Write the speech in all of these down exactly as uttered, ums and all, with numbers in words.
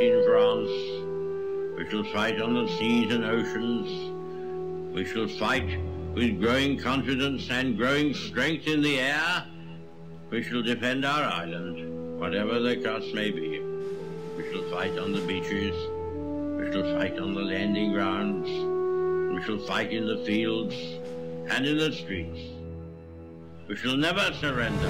in France. We shall fight on the seas and oceans. We shall fight with growing confidence and growing strength in the air. We shall defend our island, whatever the cost may be. We shall fight on the beaches. We shall fight on the landing grounds. We shall fight in the fields and in the streets. We shall never surrender.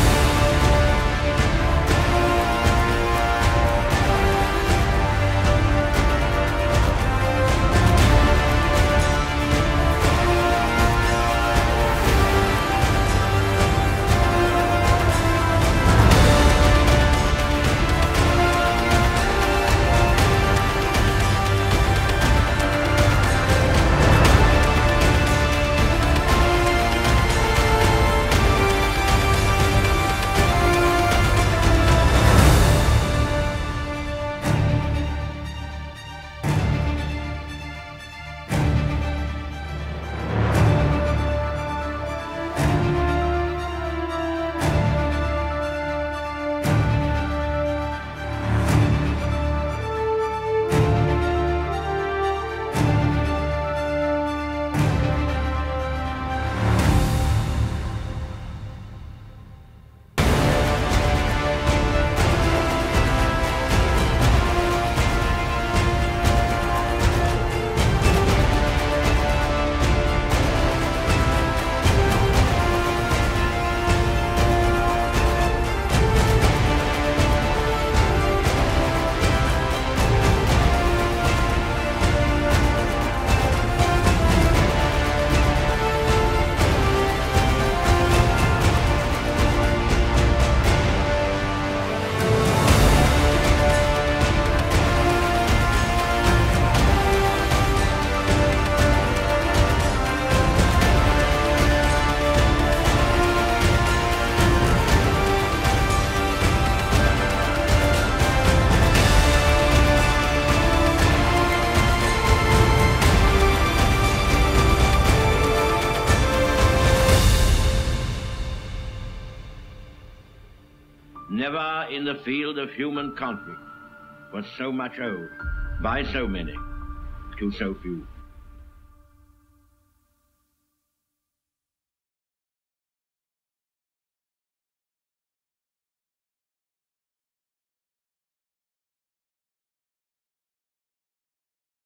Never in the field of human conflict was so much owed by so many to so few.